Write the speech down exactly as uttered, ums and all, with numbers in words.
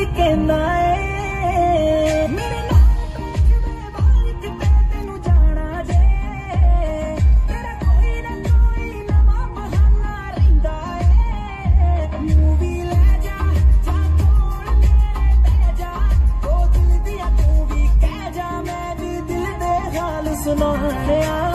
कहना है मेरे नाल पैजवे वाल किते तेनू जाना जे तेरा कोई ना कोई नवा बहाना रहिंदा है मूवी ले जा जा कोल मेरे बह जा ओ दिल दिया तू भी कह जा मैं भी दिल दे हाल सुनाने आ